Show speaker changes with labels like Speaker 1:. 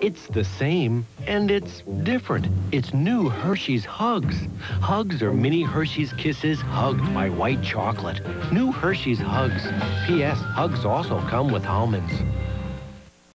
Speaker 1: It's the same, and it's different. It's new Hershey's Hugs. Hugs are mini Hershey's Kisses hugged by white chocolate. New Hershey's Hugs. P.S. Hugs also come with almonds.